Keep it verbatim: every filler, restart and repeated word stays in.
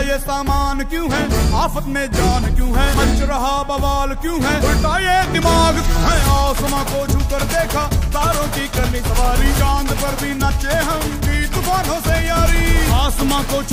ये सामान क्यों है, आफत में जान क्यों है, मच रहा बवाल क्यों है, उल्टा ये दिमाग क्यों है। आसमां को छू कर देखा, तारों की करनी सवारी, चांद पर भी नाचे हम भी तूफानों से यारी। आसमां को